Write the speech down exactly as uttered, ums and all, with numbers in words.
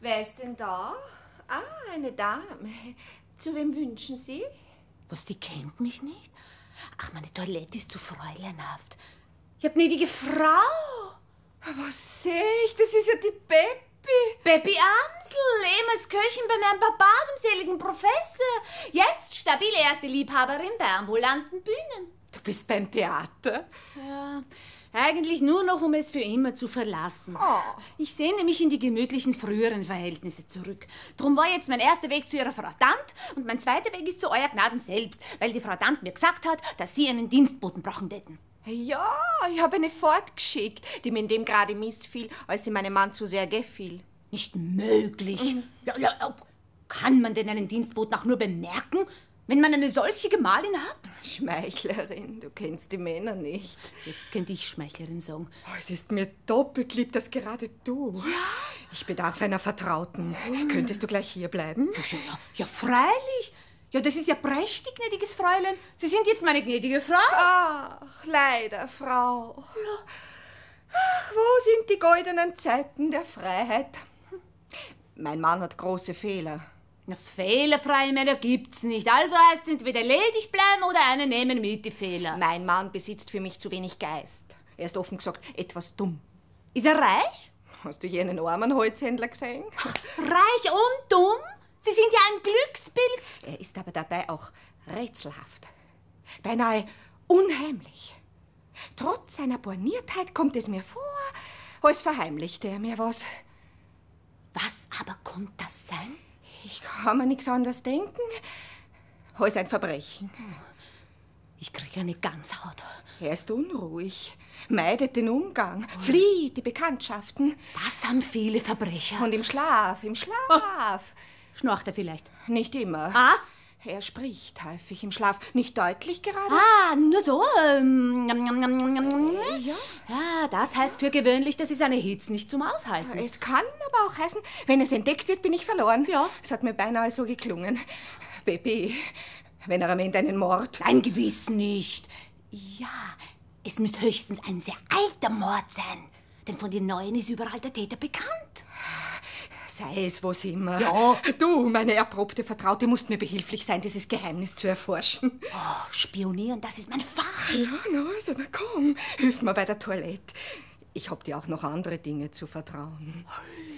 Wer ist denn da? Ah, eine Dame. Zu wem wünschen Sie? Was, die kennt mich nicht? Ach, meine Toilette ist zu fräuleinhaft. Ich hab gnädige Frau. Was sehe ich? Das ist ja die Peppi. Peppi Amsel, ehemals Köchin bei meinem Papa, dem seligen Professor. Jetzt stabile erste Liebhaberin bei ambulanten Bühnen. Du bist beim Theater? Ja, eigentlich nur noch, um es für immer zu verlassen. Oh. Ich sehne mich in die gemütlichen früheren Verhältnisse zurück. Drum war jetzt mein erster Weg zu Ihrer Frau Dant und mein zweiter Weg ist zu Euer Gnaden selbst, weil die Frau Dant mir gesagt hat, dass Sie einen Dienstboten brauchen täten. Ja, ich habe eine fortgeschickt, die mir in dem gerade missfiel, als sie meinem Mann zu sehr gefiel. Nicht möglich. Mhm. Ja, ja, kann man denn einen Dienstboten auch nur bemerken, wenn man eine solche Gemahlin hat? Schmeichlerin, du kennst die Männer nicht. Jetzt könnte ich Schmeichlerin sagen. Oh, es ist mir doppelt lieb, dass gerade du. Ja. Ich bedarf einer Vertrauten. Hm. Könntest du gleich hier bleiben? Ja, ja, freilich. Ja, das ist ja prächtig, gnädiges Fräulein. Sie sind jetzt meine gnädige Frau. Ach, leider, Frau. Ja. Ach, wo sind die goldenen Zeiten der Freiheit? Mein Mann hat große Fehler. Na, fehlerfreie Männer gibt's nicht. Also heißt es entweder ledig bleiben oder einen nehmen mit die Fehler. Mein Mann besitzt für mich zu wenig Geist. Er ist offen gesagt etwas dumm. Ist er reich? Hast du jenen armen Holzhändler gesehen? Ach, reich und dumm? Sie sind ja ein Glückspilz. Er ist aber dabei auch rätselhaft. Beinahe unheimlich. Trotz seiner Borniertheit kommt es mir vor, als verheimlichte er mir was. Was aber kommt das sein? Ich kann mir nichts anderes denken als ein Verbrechen. Ich kriege eine Gänsehaut. Er ist unruhig, meidet den Umgang, oh. flieht die Bekanntschaften. Das haben viele Verbrecher. Und im Schlaf, im Schlaf. Oh. Schnarcht er vielleicht? Nicht immer. Ah? Er spricht häufig im Schlaf. Nicht deutlich gerade. Ah, nur so. Ähm, ja. Ja, das heißt für gewöhnlich, das ist eine Hitze nicht zum Aushalten. Es kann aber auch heißen, wenn es entdeckt wird, bin ich verloren. Ja. Es hat mir beinahe so geklungen. Baby, wenn er am Ende einen Mord... Nein, gewiss nicht. Ja, es müsste höchstens ein sehr alter Mord sein. Denn von den Neuen ist überall der Täter bekannt. Sei es, was immer. Ja. Du, meine erprobte Vertraute, musst mir behilflich sein, dieses Geheimnis zu erforschen. Oh, Spionieren, das ist mein Fach. Ja, na, also, na komm, hilf mir bei der Toilette. Ich hab dir auch noch andere Dinge zu vertrauen.